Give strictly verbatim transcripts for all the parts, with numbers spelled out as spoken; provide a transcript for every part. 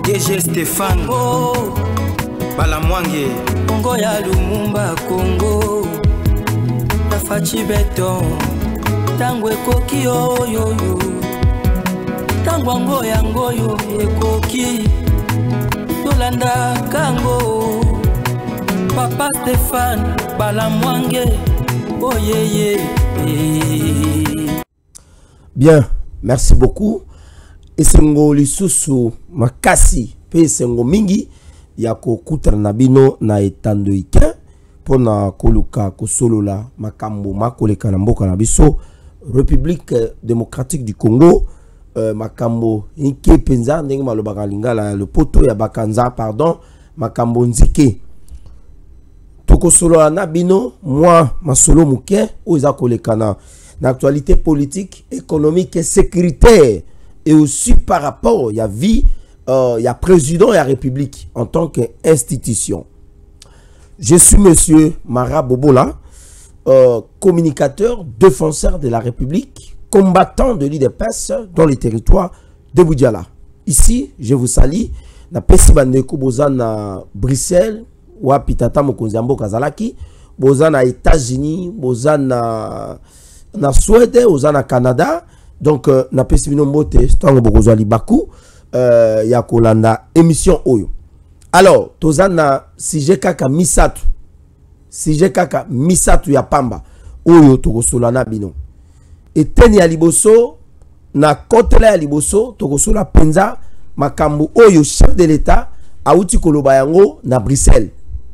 D G Stéphane oh. Balamwange Congo ya Lumumba Congo Tafachi beton Tangwe koki yo yo yo Tangwa ngo ya ngoyo ekoki Tolanda kango Papa Stéphane Balamwange oh yeah yeah. Bien, merci beaucoup. Et sengo lisusu makasi pe sengo mingi ya kokutra na bino na etando ike pona koluka kosolola makambo makoleka na mboka na biso République démocratique du Congo euh, makambo inke penza ndenge malobaka lingala le poto ya bakanza pardon makambo nzike tokosolola na bino moi masolo muke oza koleka na l'actualité politique, économique et sécuritaire et aussi par rapport il y a vie euh, il y a président et la République en tant qu'institution. Je suis monsieur Mara Bobola, euh, communicateur, défenseur de la République, combattant de l'I D P S dans les territoires de Boudjala. Ici, je vous salue. Na pesi bandeko boza na Bruxelles ou à Pitata Mokonzambo Kazalaki, boza na États-Unis, boza na na Suède, boza na Canada. Donc euh, na pesi bino mbote stango bokozwa libaku euh, ya kolanda émission oyo. Alors, tozana sije kaka misatu. Sije kaka misatu ya pamba oyo tokosola na bino. Eteni ya liboso na kotela ya liboso tokosola penza makambo oyo chef de l'État auti koloba yango na Bruxelles.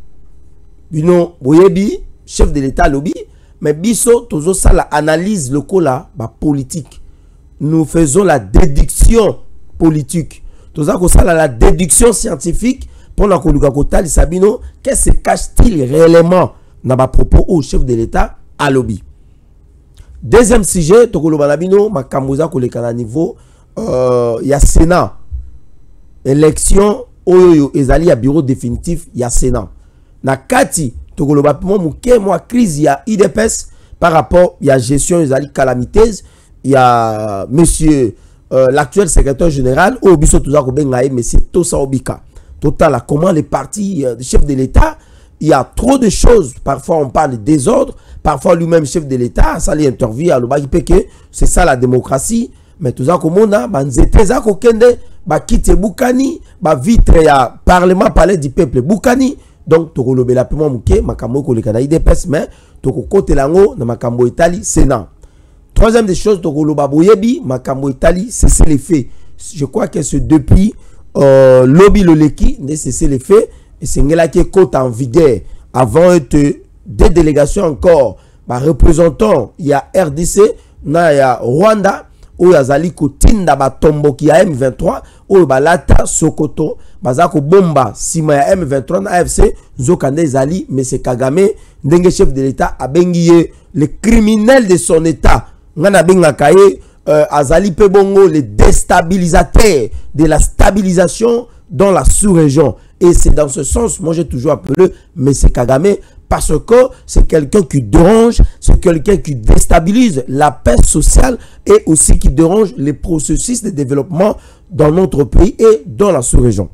Bino boyebi chef de l'État lobi mais biso tozo sala analyse lokola ba politique. Nous faisons la déduction politique. Toza ko sala la déduction scientifique pour la koluka kotali sabino qu'est-ce que cache-t-il réellement na ba propos au chef de l'État à lobby. Deuxième sujet tokoloba na bino makamboza koleka na niveau euh ya Sénat. Élection oyo ezali ya bureau définitif ya Sénat. Na kati tokoloba pimo muke moi crise ya I D P S par rapport ya gestion ezali calamiteuse. Il y a monsieur euh, l'actuel secrétaire général au biso tuza ko bengaye monsieur Tosa Obika. Total comment les partis euh, chef de l'État, il y a trop de choses, parfois on parle de désordre, parfois lui-même chef de l'État, ça lui interview à l'obaki peke, c'est ça la démocratie, mais tuza ko mona banzete za ko kende ba kite bukani, ba vitre ya parlement palais du peuple bukani. Donc toko lobela pemo muke makambo ko leka na I D P S mais toko kote lango na makambo Italie Sénat. Troisième des choses, Tokoloba Boyebi, Makambo Italie, cesser les faits. Je crois que c'est depuis euh, Lobby Loleki, de cesser les faits, et c'est là qui est côte en vigueur. Avant de des délégations encore, bah, représentants, il y a R D C, il y a Rwanda, où il y a Zali Kotinda, bah, Tombo qui a M vingt-trois, où il y a Lata, Sokoto, Bazako Bomba, Sima ya M vingt-trois, na A F C, Zokande Zali, mais c'est Kagame, Dengue chef de l'État, a benguié les criminels de son État. Ngana benga kaye euh, azali pebongo les déstabilisateurs de la stabilisation dans la sous-région. Et c'est dans ce sens, moi j'ai toujours appelé M. Kagame parce que c'est quelqu'un qui dérange, c'est quelqu'un qui déstabilise la paix sociale et aussi qui dérange les processus de développement dans notre pays et dans la sous-région.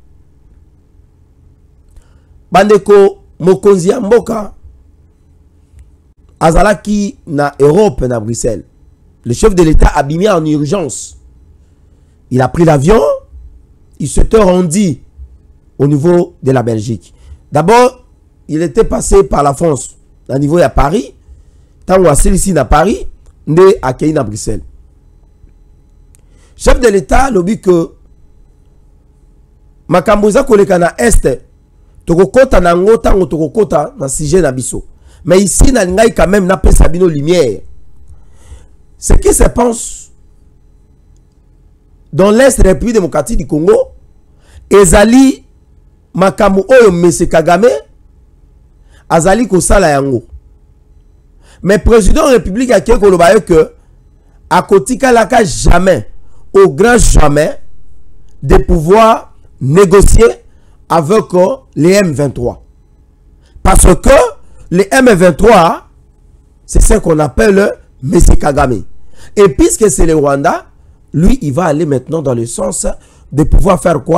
Bandeko Mokonzi ya Mboka Azalaki na Europe, na Bruxelles. Le chef de l'État a abîmé en urgence. Il a pris l'avion, il s'était rendu au niveau de la Belgique. D'abord, il était passé par la France, au niveau de Paris. Tant qu'on a ici à Paris, on est accueilli à Bruxelles. Chef de l'État, le but que Makamboza kolekana Est, tokokota na ngota ngotokota na sujet na biso. Mais ici, il y a quand même une Sabino lumière. Ce qui se pense dans l'Est de la République démocratique du Congo, Ezali Makamu Oyo Mese Kagame, Azali Kosala Yango. Mais le président de la République a dit que à côté Kalaka jamais, au grand jamais, de pouvoir négocier avec les M vingt-trois. Parce que les M vingt-trois, c'est ce qu'on appelle M. Kagame. Et puisque c'est le Rwanda, lui, il va aller maintenant dans le sens de pouvoir faire quoi?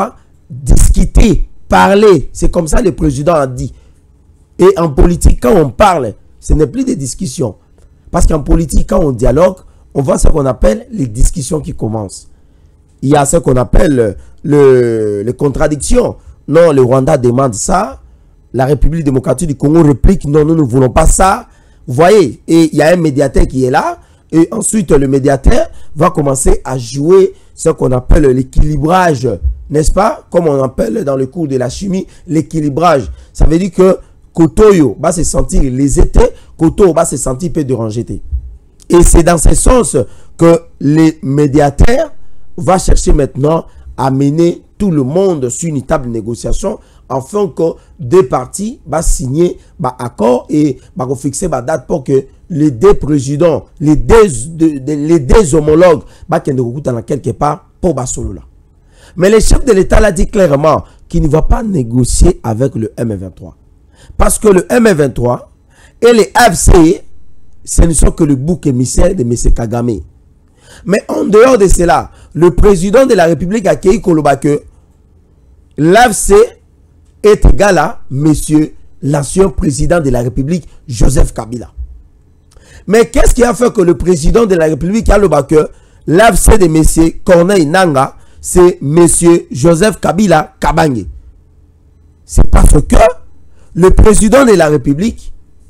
discuter, parler. C'est comme ça le président a dit. Et en politique, quand on parle, ce n'est plus des discussions. Parce qu'en politique, quand on dialogue, on voit ce qu'on appelle les discussions qui commencent. Il y a ce qu'on appelle le, les contradictions. Non, le Rwanda demande ça. La République démocratique du Congo réplique, non, nous ne voulons pas ça. Vous voyez, et il y a un médiateur qui est là. Et ensuite, le médiateur va commencer à jouer ce qu'on appelle l'équilibrage. N'est-ce pas? Comme on appelle dans le cours de la chimie, l'équilibrage. Ça veut dire que Kotoyo va se sentir lésité, Koto va se sentir peu dérangé. Et c'est dans ce sens que les médiateurs vont chercher maintenant à mener tout le monde sur une table de négociation afin que deux parties vont signer un accord et vont fixer une date pour que les deux présidents, les deux, de, de, les deux homologues vont quelque part pour Basolola. Mais le chef de l'État l'a dit clairement qu'il ne va pas négocier avec le M vingt-trois. Parce que le M vingt-trois et les F C, ce ne sont que le bouc émissaire de M. Kagame. Mais en dehors de cela, le président de la République a accueilli Koloba que l'A F C est égal à M. l'ancien président de la République, Joseph Kabila. Mais qu'est-ce qui a fait que le président de la République a le que l'A F C de M. Corneille Nanga, c'est M. Joseph Kabila Kabange? C'est parce que le président de la République,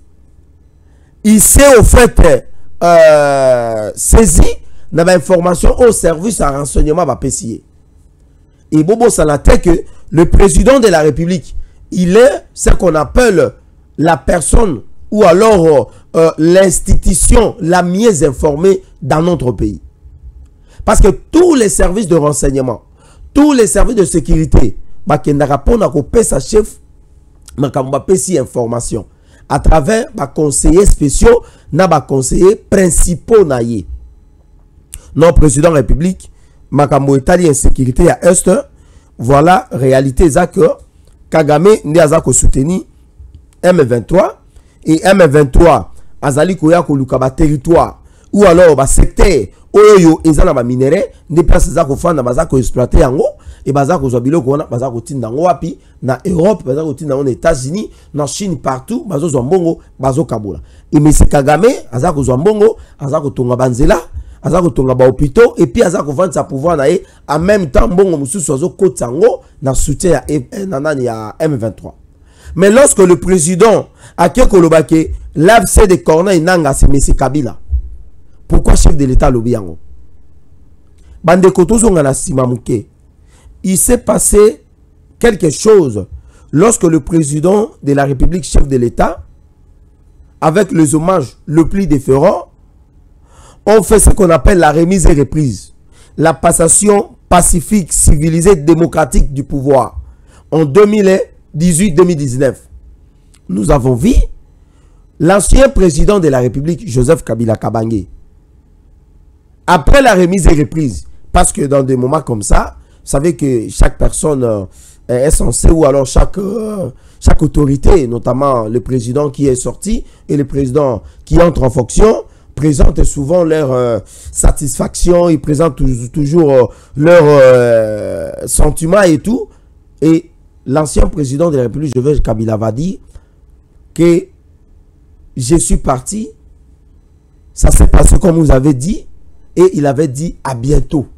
il s'est au fait euh, saisi dans l'information au service à renseignement va P C A. Et Bobo Salate que le président de la République, il est ce qu'on appelle la personne ou alors euh, l'institution la mieux informée dans notre pays. Parce que tous les services de renseignement, tous les services de sécurité, bah, qui n'a pas sa chef, ma information à travers les conseillers spéciaux, na ba conseillers principaux naïe. Non, président de la République, makambo Italie insécurité à Est, voilà réalité ça que Kagame n'a pas soutenu M vingt-trois et M vingt-trois azali koya ko lukaba territoire ou alors ba secteur oyo ezana ba minerai ne place za ko fanda baza ko exploiter yango et baza ko zobilo ko na baza ko tinda ngo wapi na Europe baza ko tinda ngo États-Unis na Chine partout bazo zombongo bazo kabula et M. Kagame aza ko zombongo aza ko tonga banzela aza ko tonga ba hôpitaux et puis aza ko vendre sa pouvoir na e en même temps mbongo mususu azo kotango na soutien ya nanani ya M vingt-trois. Mais lorsque le président a Kolobake l'A F C de Corneille Nanga c'est M. Kabila, pourquoi chef de l'État l'Obiango? Bande Kotozo ngana simamuke. Il s'est passé quelque chose lorsque le président de la République, chef de l'État, avec les hommages le plus déférents, ont fait ce qu'on appelle la remise et reprise, la passation pacifique, civilisée, démocratique du pouvoir en deux mille dix-huit deux mille dix-neuf. Nous avons vu l'ancien président de la République, Joseph Kabila Kabange, après la remise et reprise, parce que dans des moments comme ça, vous savez que chaque personne euh, est censée, ou alors chaque, euh, chaque autorité, notamment le président qui est sorti et le président qui entre en fonction, présentent souvent leur euh, satisfaction, ils présentent toujours, toujours euh, leurs euh, sentiments et tout. Et l'ancien président de la République, Joseph Kabila, va dire que je suis parti, ça s'est passé comme vous avez dit, et il avait dit à bientôt.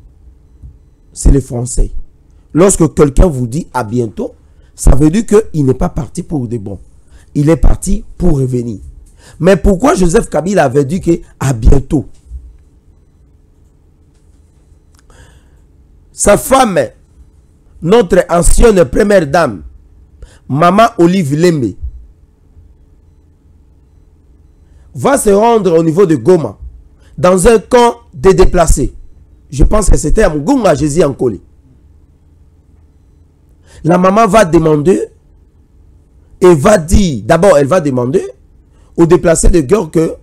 C'est les Français. Lorsque quelqu'un vous dit à bientôt, ça veut dire qu'il n'est pas parti pour de bon. Il est parti pour revenir. Mais pourquoi Joseph Kabila avait dit que à bientôt? Sa femme, notre ancienne première dame, Maman Olive Lembe, va se rendre au niveau de Goma, dans un camp de déplacés. Je pense que c'était à Mgunga Jésus Ankoli. La maman va demander et va dire, d'abord elle va demander aux déplacés de guerre que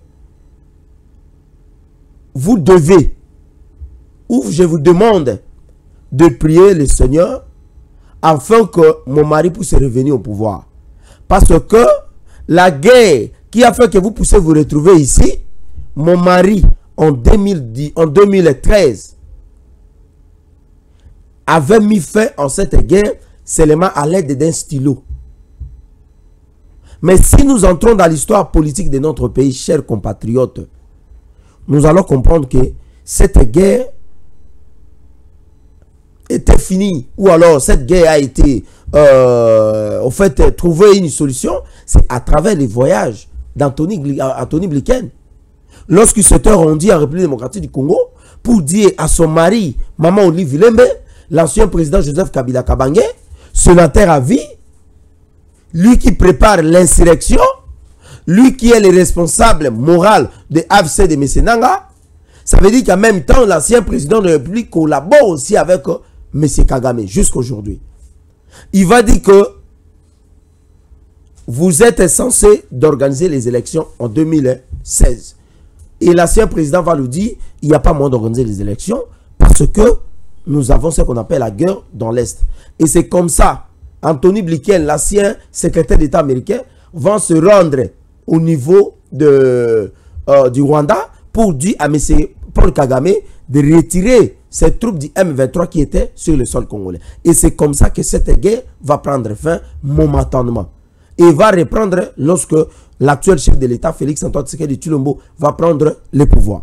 vous devez, ou je vous demande de prier le Seigneur afin que mon mari puisse revenir au pouvoir. Parce que la guerre qui a fait que vous puissiez vous retrouver ici, mon mari en deux mille dix, en deux mille treize avait mis fin en cette guerre seulement à l'aide d'un stylo. Mais si nous entrons dans l'histoire politique de notre pays, chers compatriotes, nous allons comprendre que cette guerre était finie, ou alors cette guerre a été, euh, au fait, trouver une solution, c'est à travers les voyages d'Anthony Anthony Blinken. Lorsqu'il s'était rendu en République démocratique du Congo pour dire à son mari, Maman Olive Vilembe, l'ancien président Joseph Kabila Kabange, sénateur à vie, lui qui prépare l'insurrection, lui qui est le responsable moral de A F C de Messenanga, ça veut dire qu'en même temps, l'ancien président de la République collabore aussi avec euh, M. Kagame jusqu'à aujourd'hui. Il va dire que vous êtes censé d'organiser les élections en deux mille seize. Et l'ancien président va lui dire, il n'y a pas moyen d'organiser les élections parce que nous avons ce qu'on appelle la guerre dans l'Est. Et c'est comme ça, Anthony Blinken, l'ancien secrétaire d'État américain, va se rendre au niveau de, euh, du Rwanda pour dire à M. Paul Kagame de retirer ses troupes du M vingt-trois qui étaient sur le sol congolais. Et c'est comme ça que cette guerre va prendre fin momentanément. Et va reprendre lorsque l'actuel chef de l'État, Félix Antoine Tshisekedi Tshilombo, va prendre le pouvoir.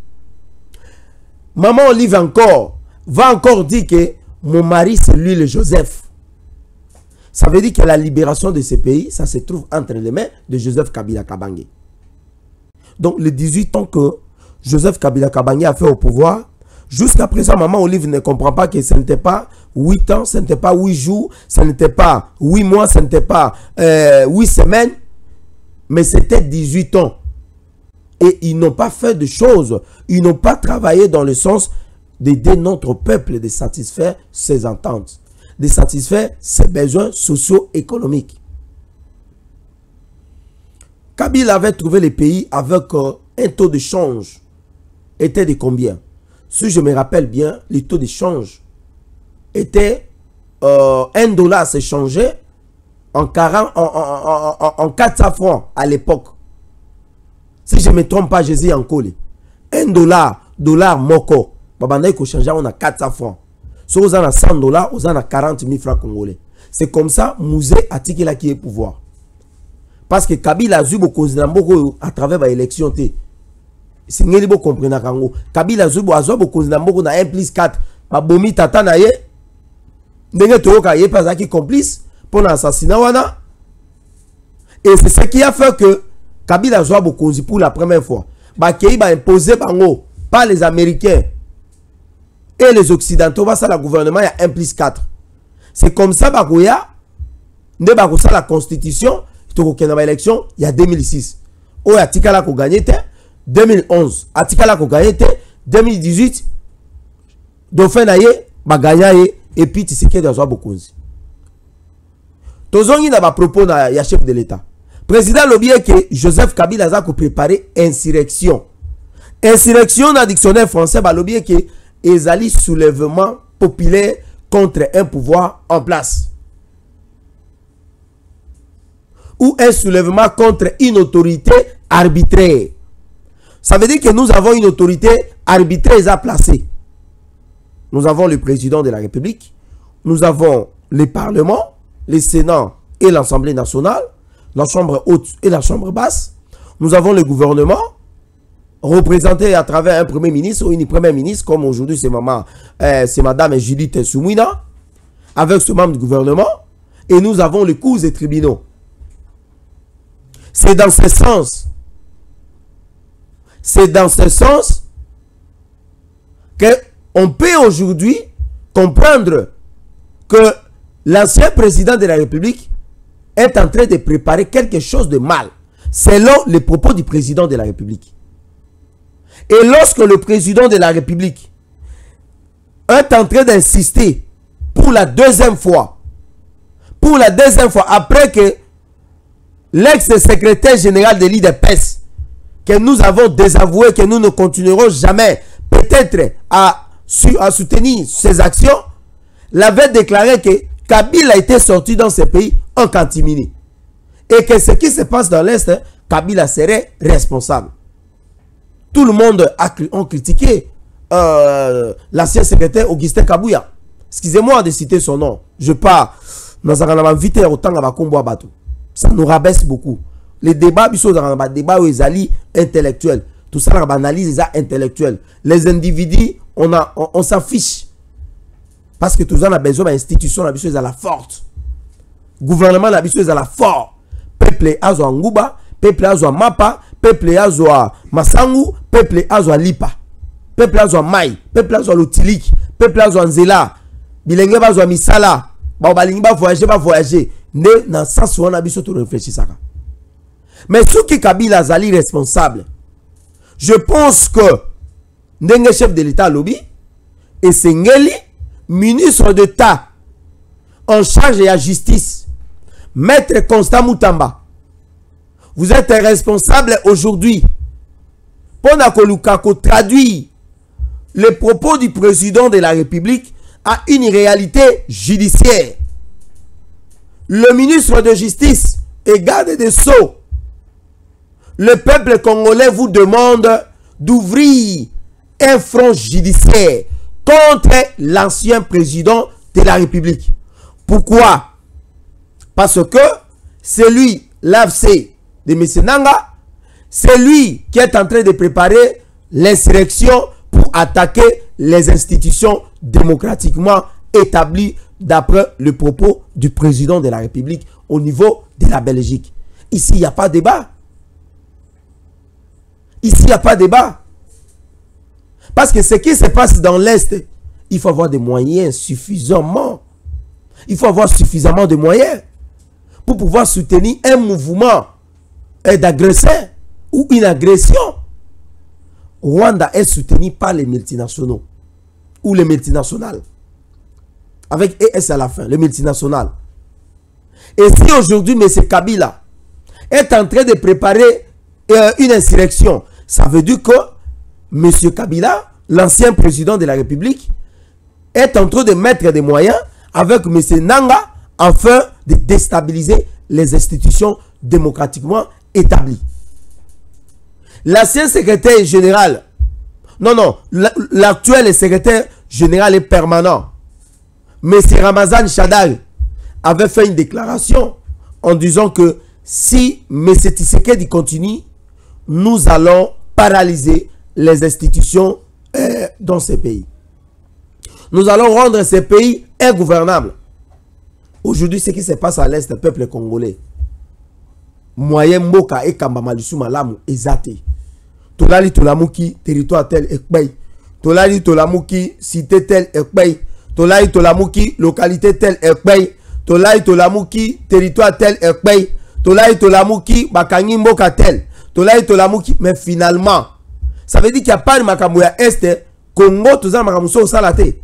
Maman Olive encore, va encore dire que mon mari c'est lui le Joseph. Ça veut dire que la libération de ces pays, ça se trouve entre les mains de Joseph Kabila Kabange. Donc les dix-huit ans que Joseph Kabila Kabange a fait au pouvoir, jusqu'à présent, Maman Olive ne comprend pas que ce n'était pas huit ans, ce n'était pas huit jours, ce n'était pas huit mois, ce n'était pas euh, huit semaines, mais c'était dix-huit ans. Et ils n'ont pas fait de choses, ils n'ont pas travaillé dans le sens d'aider notre peuple de satisfaire ses attentes, de satisfaire ses besoins socio-économiques. Kabila avait trouvé les pays avec euh, un taux de change était de combien? Si je me rappelle bien, les taux de change étaient euh, un dollar s'est changé en, quarante, en, en, en, en quatre cents francs à l'époque. Si je ne me trompe pas, Jésus en collé. un dollar, dollar moko, babanda ko changer on a quatre cents francs. Si vous avez cent dollars, vous avez quarante mille francs congolais. C'est comme ça, Mouzé a tiqué là qui est pouvoir. Parce que Kabila a eu beaucoup à travers l'élection. C'est ce que comprendre Kango. Kabila Zubo a beaucoup de beaucoup na un plus quatre. Ma bomi tata na ye. Ndenge toka ye pas qui complice pour l'assassinat wana. Et c'est ce qui a fait que Kabila Zubo beaucoup pour la première fois. Ba kei ba imposé bango par les Américains et les Occidentaux va ça le gouvernement il y a un plus quatre. C'est comme ça bagoya ne ba ça la constitution to ko na élection il y a deux mille six. O ya tikala ko gagner deux mille onze, Atikala ko gagné deux mille dix-huit, Dauphin na ye, ba gagné et puis Tshisekedi a beaucoup. Tozongi na ba propos na ya chef de l'État. Président l'obie que Joseph Kabila a préparé insurrection. Insurrection dans dictionnaire français ba l'obie que ezali soulèvement populaire contre un pouvoir en place. Ou un soulèvement contre une autorité arbitraire. Ça veut dire que nous avons une autorité arbitraire à placer. Nous avons le président de la République, nous avons le Parlement, le Sénat et l'Assemblée nationale, la Chambre haute et la Chambre basse. Nous avons le gouvernement, représenté à travers un Premier ministre ou une Première ministre, comme aujourd'hui c'est maman, euh, c'est Madame Judith Soumouina, avec ce membre du gouvernement, et nous avons les cours et tribunaux. C'est dans ce sens C'est dans ce sens qu'on peut aujourd'hui comprendre que l'ancien président de la République est en train de préparer quelque chose de mal, selon les propos du président de la République. Et lorsque le président de la République est en train d'insister pour la deuxième fois, pour la deuxième fois, après que l'ex-secrétaire général de l'I D P S que nous avons désavoué, que nous ne continuerons jamais peut-être à, à soutenir ces actions, l'avait déclaré que Kabila était sorti dans ce pays en catimini. Et que ce qui se passe dans l'Est, Kabila serait responsable. Tout le monde a, a critiqué euh, l'ancien secrétaire Augustin Kabouya. excusez-moi de citer son nom, je pars, nous avons invité autant à combo à bateau. Ça nous rabaisse beaucoup. Les débats, ils sont dans les débats où ils allient intellectuels. Tout ça, on analyse les intellectuels. Les individus, on, a, on, on s'en fiche. Parce que tout ça, on a besoin d'institutions, on a besoin de la forte. Gouvernement, on a besoin de la forte. Peuple, a besoin de Nguba, peuple, a besoin de Mapa, peuple, a besoin de Masangu, peuple, a besoin de Lipa, peuple, a besoin de Mai, peuple, a besoin de Lotilik, peuple, a besoin de Zela, Bilenge, a besoin de Misala, Babalingi, va voyager, va voyager. Ne, dans le sens où on a besoin de réfléchir ça. Mais ceux qui Kabila Zali responsable, je pense que Ndenge chef de l'État lobby et Sengeli, ministre d'État en charge de la justice, Maître Constant Moutamba, vous êtes responsable aujourd'hui pour qu'on traduit les propos du président de la République à une réalité judiciaire. Le ministre de Justice et garde des Sceaux, le peuple congolais vous demande d'ouvrir un front judiciaire contre l'ancien président de la République. Pourquoi? Parce que c'est lui, l'A F C de M. Nanga, c'est lui qui est en train de préparer l'insurrection pour attaquer les institutions démocratiquement établies d'après le propos du président de la République au niveau de la Belgique. Ici, il n'y a pas de débat. Ici, il n'y a pas de débat. Parce que ce qui se passe dans l'Est, il faut avoir des moyens suffisamment. Il faut avoir suffisamment de moyens pour pouvoir soutenir un mouvement d'agresseur ou une agression. Rwanda est soutenu par les multinationaux ou les multinationales. Avec E S à la fin, les multinationales. Et si aujourd'hui, M. Kabila est en train de préparer euh, une insurrection, ça veut dire que M. Kabila, l'ancien président de la République, est en train de mettre des moyens avec M. Nanga afin de déstabiliser les institutions démocratiquement établies. L'ancien secrétaire général, non, non, l'actuel secrétaire général est permanent, M. Ramazan Shadal, avait fait une déclaration en disant que si M. Tshisekedi continue, nous allons paralyser les institutions euh, dans ces pays. Nous allons rendre ces pays ingouvernables. Aujourd'hui, ce qui se passe à l'Est, le peuple congolais, moyen Moka et Kamba Malisu Malamu, ezate. Tolali Tolamuki, territoire tel ekbay. Tolali Tolamuki, cité tel ekbay. Tolali Tolamuki, localité tel ekbay. Tolali Tolamuki, territoire tel ekbay. Tolali Tolamuki, Bakangi Moka tel. Tolali Tolamuki, mais finalement, ça veut dire qu'il n'y a pas de Makamouya Est, Congo, tout ça, Makamousso au Salate.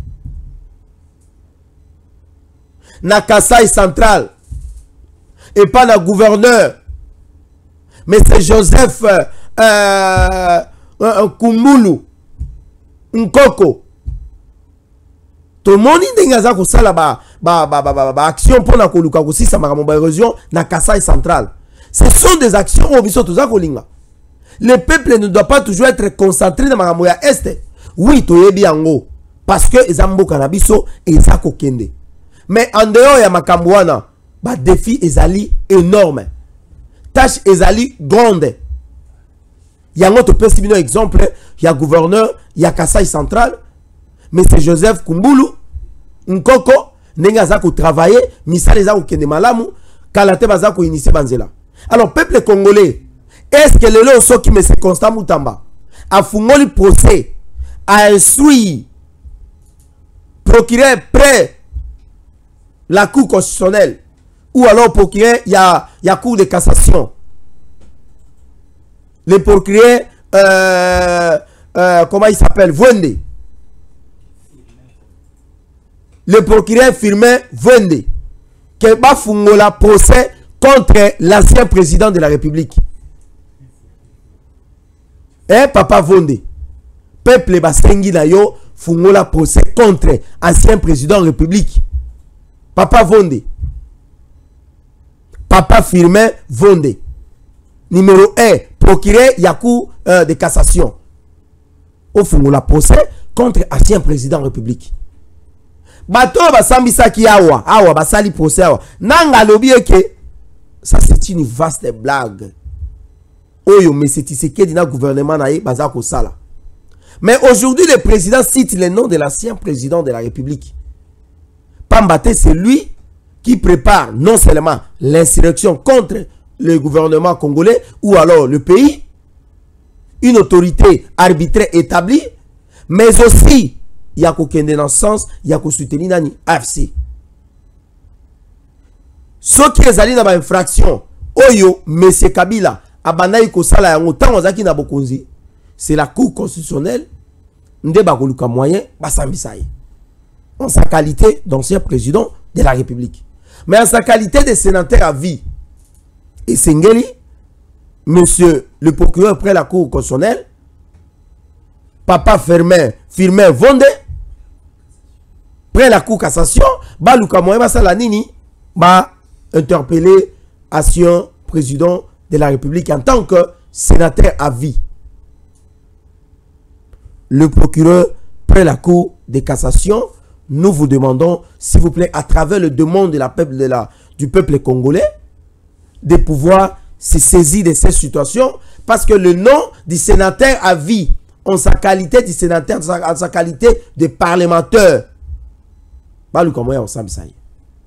Na Kasai central et pas le gouverneur, mais c'est Joseph euh, euh, Kumulu Nkoko. Tout le monde a dit que ba ba ba ba ba action pour la koluka aussi ça m'a région na Kasai central. Ce sont des actions où ils sont tous à kolinga. Le peuple ne doit pas toujours être concentré dans Maramoya Est. Oui, to yebi ango parce que ils ont canabiso et ils ont kende. Mais en dehors ya makambouana, ba défi ezali énorme. Tâche ezali grande. Il y a un autre petit exemple, il y a gouverneur, il y a Kasai central, mais c'est Joseph Kumbulu Nkoko, nenga za ko travailler, misale za ko kende malamu, kalate baza ko initier banzela. Alors peuple congolais, est-ce que le loso qui me se Constant Moutamba a fungoli procès, a instruit procureur près la cour constitutionnelle ou alors procureur il y a il y a cour de cassation. Le procureur euh, euh, comment il s'appelle Vwende. Le procureur Firmin Vwende que ba fungola procès contre l'ancien président de la République. Eh papa Vwende. Peuple basengi na yo fungola procès contre ancien président de la République. Papa Vwende. Papa Firmin Vwende. Numéro un, procureur Yakou euh, de cassation. Au fond, la procès contre ancien président de la République. bato basambisaki awa awa basali procès awa nanga lobi que ça c'est une vaste blague. Oyo mais c'est Tshisekedi na gouvernement na ye baza ko sala. Mais aujourd'hui le président cite le nom de l'ancien président de la République. Pambate c'est lui qui prépare non seulement l'insurrection contre le gouvernement congolais ou alors le pays, une autorité arbitraire établie, mais aussi il y a qu'aucun dans le sens, il y a qu'au soutenir nani A F C. Ceux qui sont allés dans l'infraction, Oyo, M. Kabila, Abanaï Kosala, Yangotan, Ozaki Nabokonzi, c'est la Cour constitutionnelle, Ndeba Goluka moyen, Bassambisaï. En sa qualité d'ancien président de la République. Mais en sa qualité de sénateur à vie, et Sengeli, monsieur le procureur près la Cour constitutionnelle, Papa Firmin, Firmin Vonde, près la Cour cassation, Baluka moyen, Basala Nini, ba interpellé ancien président de la République en tant que sénateur à vie. Le procureur près la Cour de cassation, nous vous demandons, s'il vous plaît, à travers le demande de la peuple de la, du peuple congolais, de pouvoir se saisir de cette situation, parce que le nom du sénateur à vie, en sa qualité de sénateur, en sa, en sa qualité de parlementaire, bah, le comment on s'en ça y est.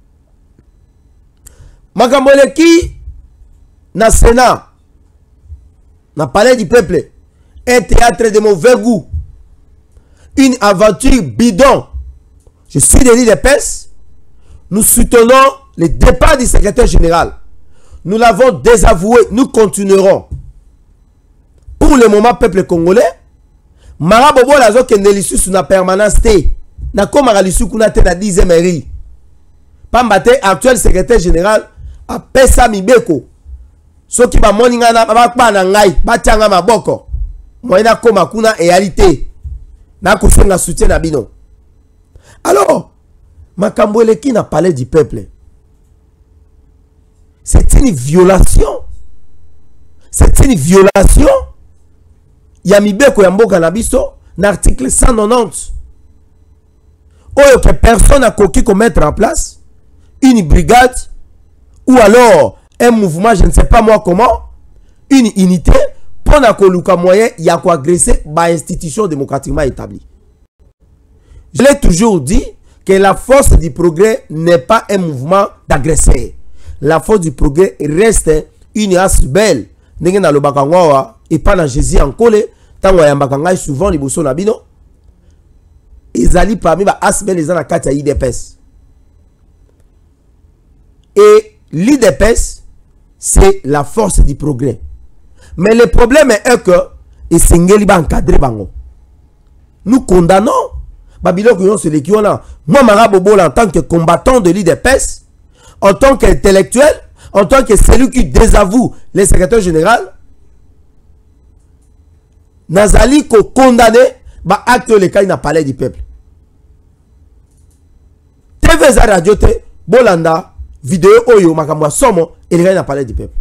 Makamoleki, na Sénat, na palais du peuple, un théâtre de mauvais goût, une aventure bidon. Je suis de l'île de Pes. Nous soutenons le départ du secrétaire général. Nous l'avons désavoué. Nous continuerons. Pour le moment, peuple congolais, Marabobo lazo kende lisu sous la permanence T. Na ko maralisu kuna te na dixième ri. Pambate actuel secrétaire général a pesa mibeko. Soki ba moninga na ba pa na ngai, ba tianga maboko. Moina koma kuna réalité. Na ko senga soutien na bino. Alors, Makamboele qui n'a parlé du peuple. C'est une violation. C'est une violation. Yamibeko Yamboka Nabiso, l'article cent quatre-vingt-dix. Oyo que personne n'a coquille qu'on mettre en place une brigade ou alors un mouvement, je ne sais pas moi comment, une unité pour na koluka moyen y a quoi agresser par institution démocratiquement établie. Je l'ai toujours dit que la force du progrès n'est pas un mouvement d'agresseur. La force du progrès reste une race belle. N'est-ce pas le bakangwa et pas dans Jésus en collé. Tant que yambakanga souvent les bosso nabino. Ils allaient parmi les as belle les ans à quatre I D P S. Et l'I D P S c'est la force du progrès. Mais le problème est que et singeli ba encadrer bango. Nous condamnons Babylone qui ont ce qui ont moi Marabobo en tant que combattant de l'I D P S, en tant qu'intellectuel, en tant que celui qui désavoue le secrétaire général, Nazali ko condamné ba acte le cas n'a parlé du peuple. T V za radio te Bolanda vidéo oyo makamwa somo et le gars n'a parlé du peuple.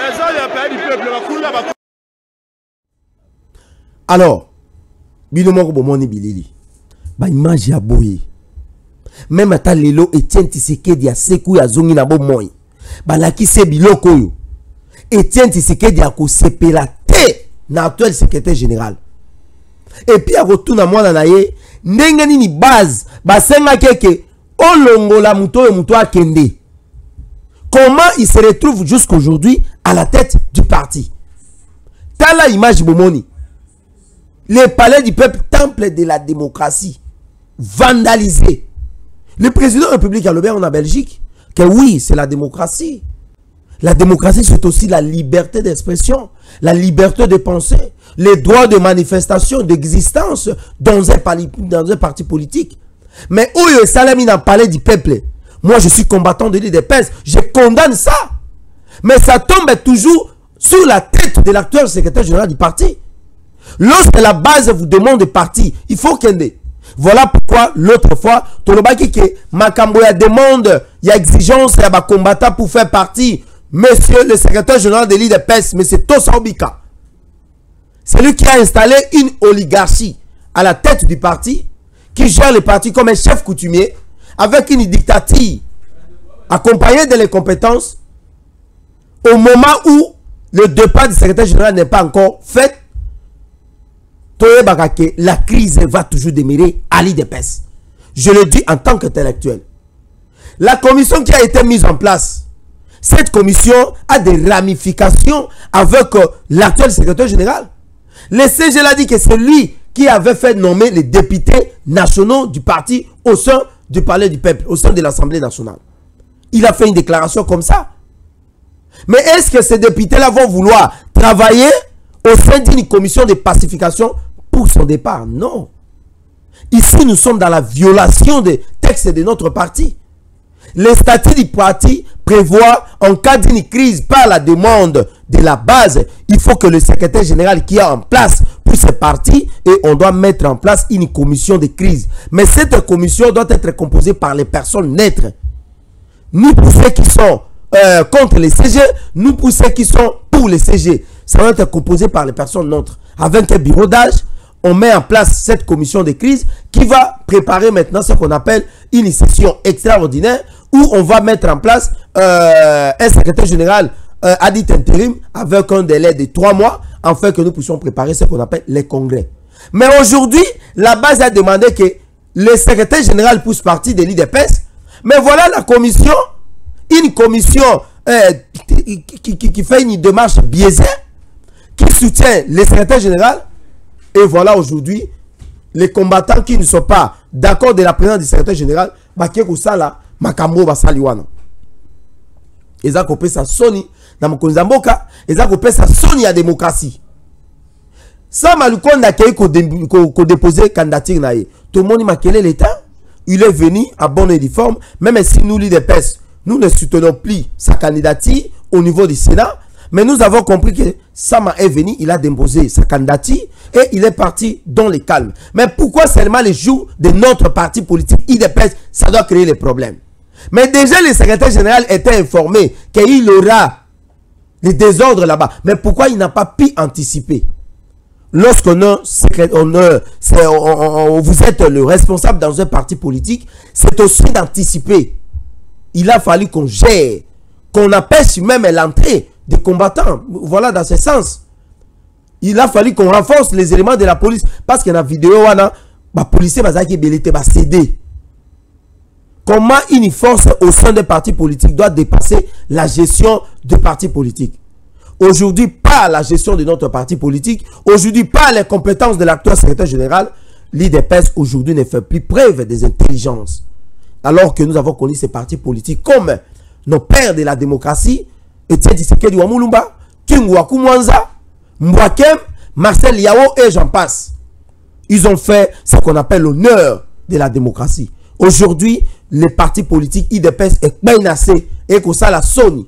Alors, Bilomoko Bomoni Bilili, ba image ya boye. Même ata lelo Etienne Tshisekedi ya seku ya zongi na bo moy. Ba lakise biloko yo. Etienne Tshisekedi ya ko sepela te na actuel secrétaire général. Et puis à retour na mwana na ye, ndenge nini base ba senga keke olongola muto e muto akende. Comment il se retrouve jusqu'aujourd'hui à la tête du parti? Tala image Bomoni. Le palais du peuple, temple de la démocratie, vandalisé. Le président de la République a le en Belgique, que oui, c'est la démocratie. La démocratie, c'est aussi la liberté d'expression, la liberté de penser, les droits de manifestation, d'existence dans un, dans un parti politique. Mais où est Salami dans le palais du peuple? Moi, je suis combattant de l'I D P S, je condamne ça. Mais ça tombe toujours sur la tête de l'actuel secrétaire général du parti. Lorsque la base vous demande de partir, il faut qu'elle ait. Voilà pourquoi l'autre fois, Tolobaki que Makambo ya demande, il y a exigence, il y a combattant pour faire partie. Monsieur le secrétaire général de l'I D P S, monsieur Tosa Obika. C'est lui qui a installé une oligarchie à la tête du parti, qui gère le parti comme un chef coutumier, avec une dictature accompagnée de les compétences, au moment où le départ du secrétaire général n'est pas encore fait. La crise va toujours demeurer à l'I D P S. Je le dis en tant qu'intellectuel. La commission qui a été mise en place, cette commission a des ramifications avec euh, l'actuel secrétaire général. Le C G l'a dit que c'est lui qui avait fait nommer les députés nationaux du parti au sein du palais du peuple, au sein de l'Assemblée nationale. Il a fait une déclaration comme ça. Mais est-ce que ces députés-là vont vouloir travailler au sein d'une commission de pacification pour son départ? Non. Ici, nous sommes dans la violation des textes de notre parti. Les statuts du parti prévoient, en cas d'une crise par la demande de la base, il faut que le secrétaire général qui est en place pour ce parti, et on doit mettre en place une commission de crise. Mais cette commission doit être composée par les personnes neutres. Ni pour ceux qui sont euh, contre les C G, ni pour ceux qui sont pour les C G. Ça doit être composé par les personnes neutres. Avec un bureau d'âge, on met en place cette commission de crise qui va préparer maintenant ce qu'on appelle une session extraordinaire où on va mettre en place euh, un secrétaire général euh, à dit intérim avec un délai de trois mois afin que nous puissions préparer ce qu'on appelle les congrès. Mais aujourd'hui, la base a demandé que le secrétaire général pousse partie de l'I D P S. Mais voilà la commission, une commission euh, qui, qui, qui, qui fait une démarche biaisée, qui soutient le secrétaire général. Et voilà aujourd'hui, les combattants qui ne sont pas d'accord de la présence du secrétaire général, Bakeko Sala, Makambo Basaliwana. Ils ont coupé sa Sony, dans Mkonzamboka, ils ont coupé sa Sony à démocratie. Ça, Malukonda n'a qu'à déposer candidature. Tout le monde m'a quel est l'État. Il est venu à bonne et due forme, même si nous, l'I D P S, nous ne soutenons plus sa candidature au niveau du Sénat. Mais nous avons compris que Sama est venu, il a déposé sa candidature et il est parti dans le calme. Mais pourquoi seulement les jours de notre parti politique I D P S, ça doit créer les problèmes? Mais déjà le secrétaire général était informé qu'il aura des désordres là-bas. Mais pourquoi il n'a pas pu anticiper? Lorsqu'on a, on a, on, on, on, vous êtes le responsable dans un parti politique, c'est aussi d'anticiper. Il a fallu qu'on gère, qu'on empêche même l'entrée des combattants. Voilà, dans ce sens. Il a fallu qu'on renforce les éléments de la police. Parce que dans la vidéo, la police va céder. Comment une force au sein des partis politiques doit dépasser la gestion des partis politiques? Aujourd'hui, pas la gestion de notre parti politique. Aujourd'hui, pas les compétences de l'actuel secrétaire général. L'I D P S aujourd'hui ne fait plus preuve des intelligences. Alors que nous avons connu ces partis politiques comme nos pères de la démocratie, Etienne Tshisekedi wa Mulumba, Tungu wa Kumwanza, Mbwakem, Marcel Yao et j'en passe. Ils ont fait ce qu'on appelle l'honneur de la démocratie. Aujourd'hui, les partis politiques I D P S est menacé et que ça la Sony.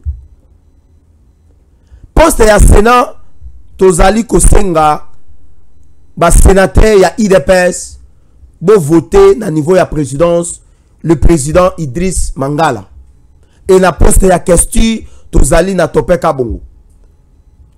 Poste ya Sénat, Tozali Kosenga, ba sénateur ya I D P S, bo voter na niveau ya présidence, le président Idriss Mangala. Et la poste ya question, Tozali na Topeka Bongo.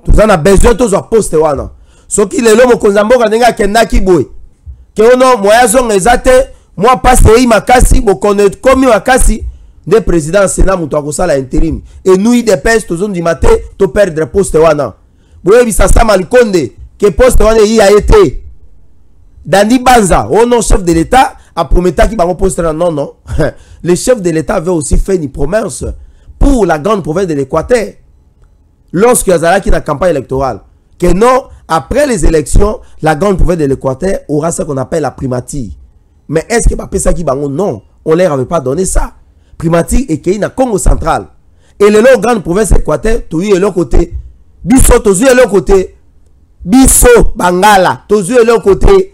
Tous en a besoin tous à poste wana. Ce qui les lomo konzamboka nenga kendaki boy. Que ono moya zong ezate moi passe yi makasi bo connaître comme makasi des présidents sénat muto akosala intérim et nous des pèses tous on du matin to perdre poste wana. Boye bisasa malikonde que poste wana yi a été. Dandi Banza, au nom chef de l'État a promis qu'il va poste non non. Le chef de l'État avait aussi fait une promesse pour la grande province de l'Équateur. Lorsque Azala qui la campagne électorale, que non, après les élections, la grande province de l'Équateur aura ce qu'on appelle la primatie. Mais est-ce que Bapé Saki Bango? Non, on leur avait pas donné ça. Primatie et qu'il y a Congo central. Et le long grande province Équateur, tout y est l'autre côté. Bisso, tout y est l'autre côté. Bisso, Bangala, tout y est l'autre côté.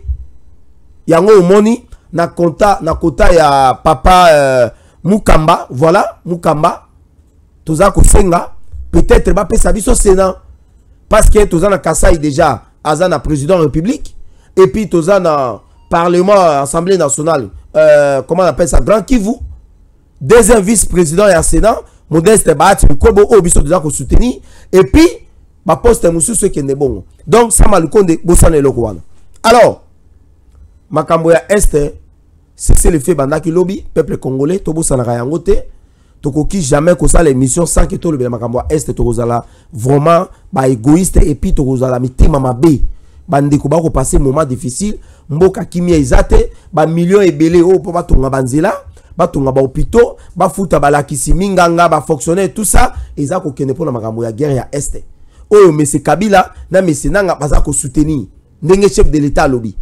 Yango Moni, na kota, na kota ya papa euh, Mukamba, voilà, Mukamba. Tout ça Kosenga. Peut-être Bapé Sabi au Sénat. Parce que tout ça na Kassai déjà, Azana président de la République. Et puis tout ça na Parlement, Assemblée nationale. Euh, comment on appelle ça? Grand Kivu. Deuxième vice-président et Sénat. Modeste Bahati Kobo Obiso déjà qu'on soutenir. Et puis, ma poste est monsieur ce qui est bon. Donc, ça m'a le compte de Bossan et Lokouana. Alors, Makamboya Est, c'est le fait Bandaki Lobby, peuple congolais, Tobo Sanarayangote. Tokoki jamais que ça l'émission sans que tout le Makamboya Est, Tokozala vraiment bah, égoïste et puis Tokozala miti mamabe. Bandeko ba ko passer moment difficile. Mboka kimia izate, ba millions et belé au pour batonga banzela, batonga ba hôpitaux, ba futa ba lakisi minganga, ba fonctionnaire tout ça, ils a ko kene pour la Makamboya guerre ya Est. Oh mais c'est Kabila, na mais c'est nanga baza ko soutenir. Ndenge chef de l'État lobby.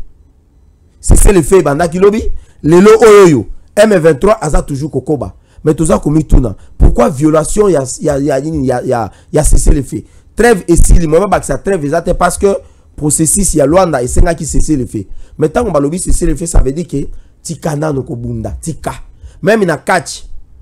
C'est le fait bandaki lobby, le lo oyoyo. M vingt-trois aza toujours kokoba. Mais tout ça comme tout pourquoi violation ya ya ya ya ya ya cessé le fait. Trêve et si le moment que ça trêve exact parce que processus ya Luanda et senga qui cessé le fait. Mais tant qu'on va lobby cessé le fait ça veut dire que tikana no kobunda tika. Même na catch.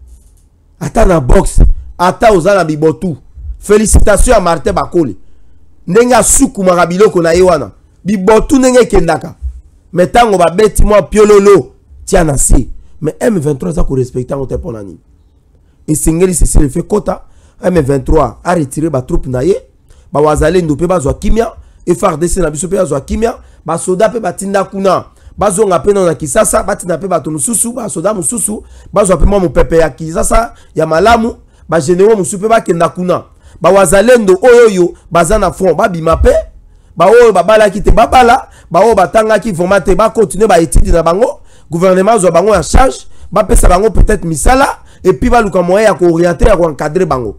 Ata na box, ata ozana bibotu. Félicitations à Martin Bakole. Nenga suku marabilo ko na yewana. Bibotu nenge kendaka. Mais tant qu'on va bêti moi piololo tiana si. Mais M vingt-trois ça qu'on respecte en terre pour l'année. Et Singeli c'est le fait quota. M vingt-trois a retiré ba troupe naye. Ba wazale ndope ba zwa kimia. Et F A R D C na biso pe zwa kimia. Ba soda pe batinda kuna. Ba zonga pe na Kisasa. Batinda pe bato mususu. Ba soda mususu. Ba zwa pe mo mopepe ya Kisasa. Ya malamu. Ba généraux mususu pe ba kenda kuna. Ba wazale ndo oyoyo. Ba zana front. Ba bimape. Ba oyo ba bala ki te ba bala. Ba oyo batanga ki vont te ba continuer ba étude na bango. Gouvernement zo bango en charge, ba pesa bango peut-être misala et puis ba luka moyen à orienter à encadrer bango.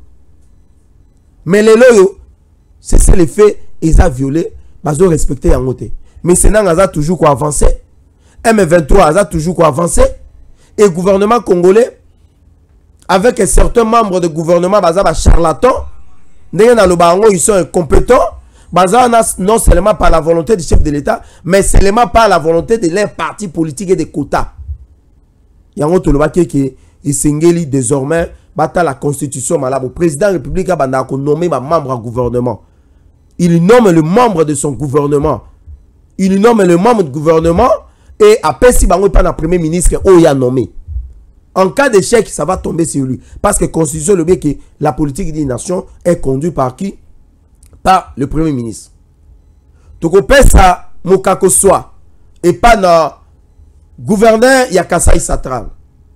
Mais les loyo c'est le fait ils a violé, ba zo respecter yango te. Mais Sénat a toujours quoi avancer. M vingt-trois a toujours quoi avancer et gouvernement congolais avec un certain membre de gouvernement baza ba charlatan, ndenge na lo bango ils sont incompétents. Bazana non seulement par la volonté du chef de l'État, mais seulement par la volonté de leur parti politique et des quotas. Yango toloba ke ke Isengeli désormais bata la constitution malabo président république banda ko nommer ma membre du gouvernement. Il nomme le membre de son gouvernement. Il nomme le membre du gouvernement et après si bango pas na premier ministre oh ya nommé. En cas d'échec, ça va tomber sur lui parce que constitution le bien que la politique d'une nation est conduite par qui? Par le premier ministre. Toko pesa mokako soa et pas na gouverneur ya Kasai Central.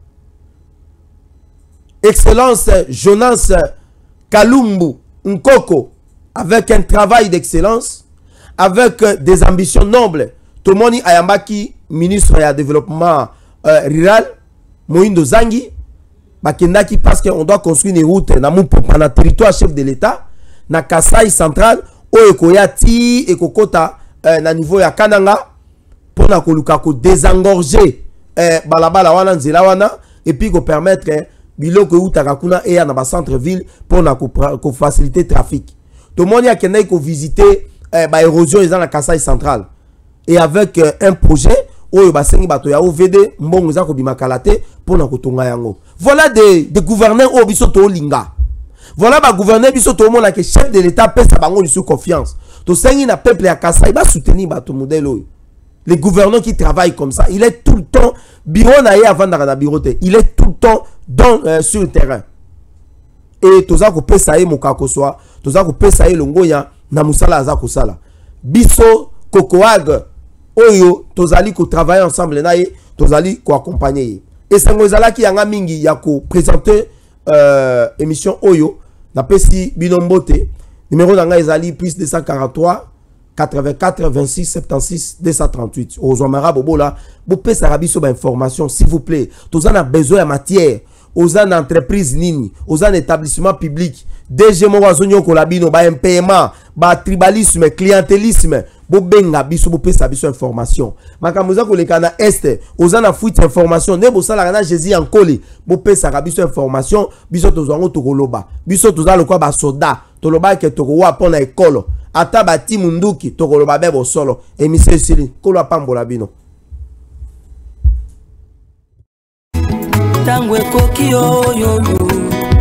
Excellence Jonas Kalumbu Nkoko avec un travail d'excellence, avec des ambitions nobles. Tomoni Ayambaki, ministre du développement euh, rural, Moindo Zangi, Bakendaki parce qu'on doit construire une route dans mon territoire chef de l'État. Na Kasai Central o ekoyati ekokota euh, na niveau ya Kananga pour na koluka ko désengorger euh, balabala wana nzela wana et puis ko permettre eh, biloko utaka kuna et na ba centre ville pour na ko, ko faciliter trafic. Tout le monde a kena ko visiter euh, ba érosion dans la Kasai Central et avec euh, un projet oyo basengi bato ya O V D mbongo za ko bimakalate pour na ko tonga yango. Voilà des des gouverneurs au biso to linga. Voilà ma gouverneur biso tout le monde que chef de l'État pèse sa bango sous confiance. To sengi na peuple ya Kasai il va soutenir bato modèle. Les gouverneurs qui travaillent comme ça, il est tout le temps bureau na ye avant na bureau te. Il est tout le temps dans euh, sur le terrain. Et toza ko pesa ye mokako soa, toza ko pesa ye longoya na musala aza kosala biso kokoag oyo tozali ko travailler ensemble na ye tozali ko accompagner et sango ezalaki yanga mingi ya ko présenter euh, émission oyo na pesi binombote numéro nanga ezali plus deux cent quarante-trois quatre-vingt-quatre vingt-six soixante-seize deux cent trente-huit ozomara bobola bo pesa rabiso ba information s'il vous plaît tozana besoin de matière aux entreprises nini aux établissements publics D G mo wazonyo ko labino ba M P M A ba tribalisme clientélisme bo benga biso bo pesa biso information makamuza ko lekana est aux ana fuite information ne bo sala na Jésus ankoli bo pesa biso information biso tozwango tokoloba biso tozalo kwa ba soda toloba ke tokowa pona ekolo ata ba timunduki tokoloba bebo solo emission sili kolo pambola bino tango ekoki oyoyo